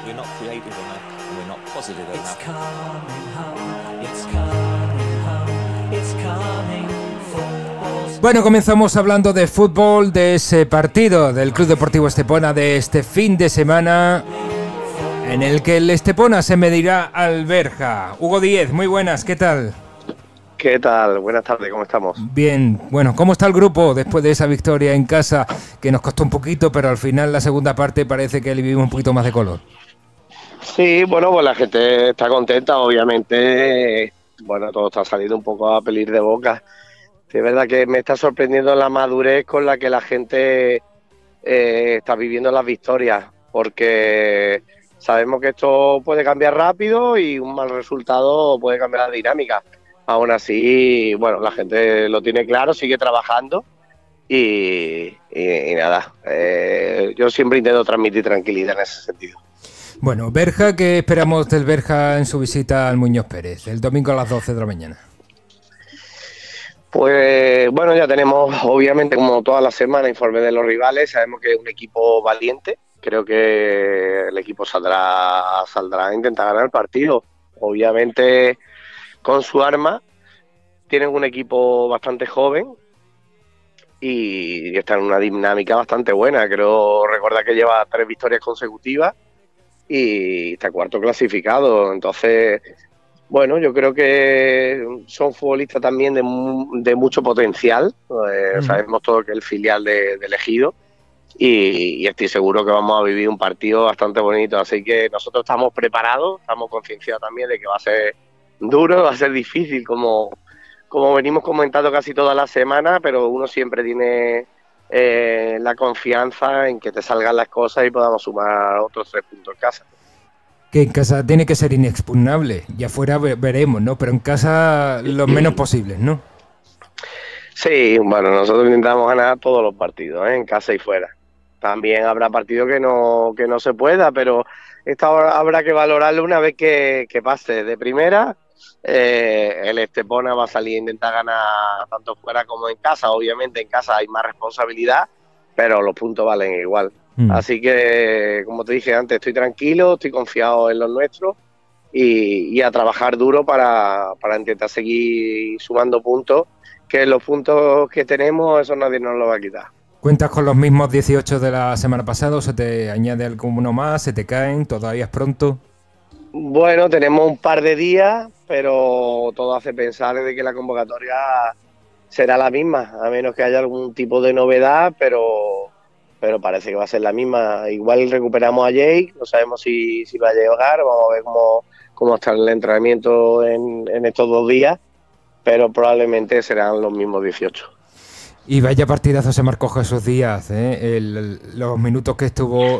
we're not creative enough and we're not positive It's enough. coming home, it's coming home, it's coming. Football's Bueno, comenzamos hablando de fútbol, de ese partido del Club Deportivo Estepona de este fin de semana, en el que el Estepona se medirá al Berja. Hugo Díez, muy buenas, ¿qué tal? ¿Qué tal? Buenas tardes, ¿cómo estamos? Bien, bueno, ¿cómo está el grupo después de esa victoria en casa que nos costó un poquito, pero al final la segunda parte parece que le vivimos un poquito más de color? Sí, bueno, pues la gente está contenta, obviamente. Bueno, todo está saliendo un poco a pelir de boca. Sí, es verdad que me está sorprendiendo la madurez con la que la gente está viviendo las victorias, porque sabemos que esto puede cambiar rápido y un mal resultado puede cambiar la dinámica. Aún así, bueno, la gente lo tiene claro, sigue trabajando y nada. Yo siempre intento transmitir tranquilidad en ese sentido. Bueno, Berja, ¿qué esperamos del Berja en su visita al Muñoz Pérez, el domingo a las 12 de la mañana? Pues bueno, ya tenemos, obviamente, como toda la semana, informes de los rivales. Sabemos que es un equipo valiente. Creo que el equipo saldrá a intentar ganar el partido. Obviamente, con su arma, tienen un equipo bastante joven y está en una dinámica bastante buena. Creo recordar que lleva 3 victorias consecutivas y está cuarto clasificado. Entonces, bueno, yo creo que son futbolistas también de mucho potencial. Sabemos todo que es el filial de Ejido y estoy seguro que vamos a vivir un partido bastante bonito. Así que nosotros estamos preparados, estamos concienciados también de que va a ser duro, va a ser difícil, como venimos comentando casi toda la semana, pero uno siempre tiene la confianza en que te salgan las cosas y podamos sumar otros 3 puntos en casa. Que en casa tiene que ser inexpugnable, y afuera veremos, ¿no? Pero en casa lo menos posible, ¿no? Sí, bueno, nosotros intentamos ganar todos los partidos, en casa y fuera. También habrá partidos que no se pueda, pero esto habrá que valorarlo una vez que pase. De primera, el Estepona va a salir a intentar ganar tanto fuera como en casa. Obviamente en casa hay más responsabilidad, pero los puntos valen igual. Así que, como te dije antes, estoy tranquilo, estoy confiado en los nuestros y a trabajar duro para intentar seguir sumando puntos, que los puntos que tenemos, eso nadie nos lo va a quitar. ¿Cuentas con los mismos 18 de la semana pasada o se te añade alguno más? ¿Se te caen? ¿Todavía es pronto? Bueno, tenemos un par de días, pero todo hace pensar de que la convocatoria será la misma, a menos que haya algún tipo de novedad, pero parece que va a ser la misma. Igual recuperamos a Jake, no sabemos si va a llegar, vamos a ver cómo está el entrenamiento en estos 2 días, pero probablemente serán los mismos 18. Y vaya partidazo se marcó Jesús Díaz, ¿eh? Los minutos que estuvo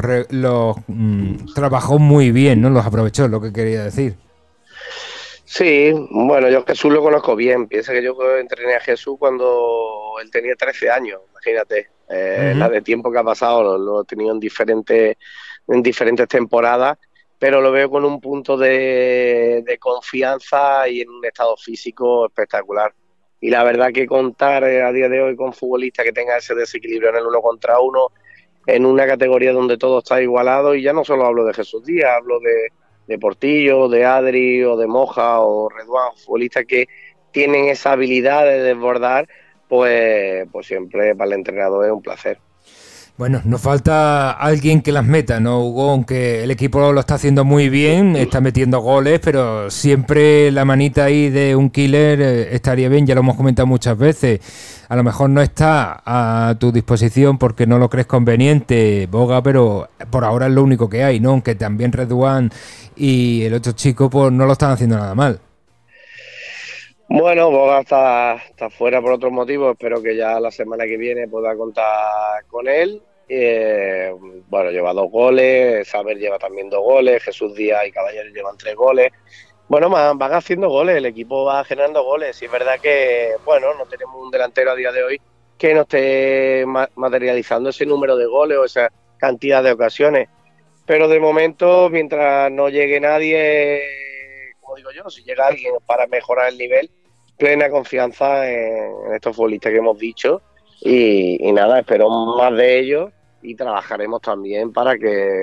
trabajó muy bien, ¿no? Los aprovechó, es lo que quería decir. Sí, bueno, yo a Jesús lo conozco bien. Piensa que yo entrené a Jesús cuando él tenía 13 años, imagínate. La de tiempo que ha pasado, lo he tenido en diferentes temporadas, pero lo veo con un punto de confianza y en un estado físico espectacular. Y la verdad que contar a día de hoy con futbolistas que tengan ese desequilibrio en el 1 contra 1, en una categoría donde todo está igualado, y ya no solo hablo de Jesús Díaz, hablo de Portillo, de Adri o de Moja o Reduán, futbolistas que tienen esa habilidad de desbordar, pues siempre para el entrenador es un placer. Bueno, nos falta alguien que las meta, ¿no, Hugo? Aunque el equipo lo está haciendo muy bien, está metiendo goles, pero siempre la manita ahí de un killer estaría bien, ya lo hemos comentado muchas veces. A lo mejor no está a tu disposición porque no lo crees conveniente, Boga, pero por ahora es lo único que hay, ¿no? Aunque también Reduán y el otro chico pues no lo están haciendo nada mal. Bueno, Boga está fuera por otros motivos, espero que ya la semana que viene pueda contar con él. Bueno, lleva 2 goles, Saber lleva también 2 goles, Jesús Díaz y Caballero llevan 3 goles. Bueno, van haciendo goles, el equipo va generando goles. Y es verdad que, bueno, no tenemos un delantero a día de hoy que no esté materializando ese número de goles o esa cantidad de ocasiones. Pero de momento, mientras no llegue nadie, como digo yo, si llega alguien para mejorar el nivel, plena confianza en estos futbolistas que hemos dicho y nada, espero más de ellos y trabajaremos también para que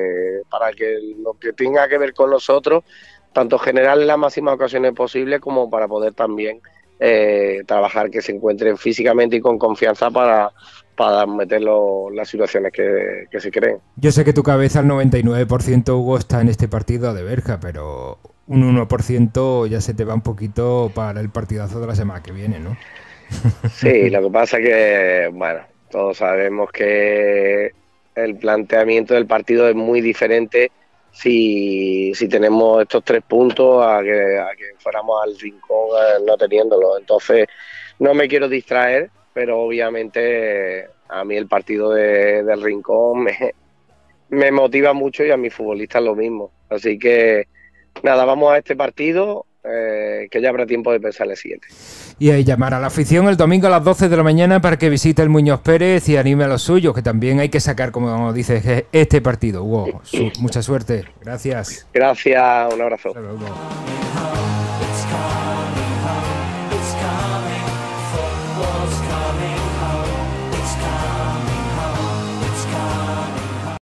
para que lo que tenga que ver con nosotros, tanto generar las máximas ocasiones posibles como para poder también trabajar que se encuentren físicamente y con confianza para meter las situaciones que se creen. Yo sé que tu cabeza al 99%, Hugo, está en este partido de Berja, pero un 1% ya se te va un poquito para el partidazo de la semana que viene, ¿no? Sí, lo que pasa es que, bueno, todos sabemos que el planteamiento del partido es muy diferente si tenemos estos 3 puntos a que fuéramos al Rincón no teniéndolo. Entonces, no me quiero distraer, pero obviamente a mí el partido del Rincón me motiva mucho y a mis futbolistas lo mismo. Así que, nada, vamos a este partido, que ya habrá tiempo de pensar el siguiente. Y ahí llamar a la afición el domingo a las 12 de la mañana para que visite el Muñoz Pérez y anime a los suyos, que también hay que sacar, como dices, este partido. Hugo, mucha suerte. Gracias. Gracias, un abrazo. Hasta luego.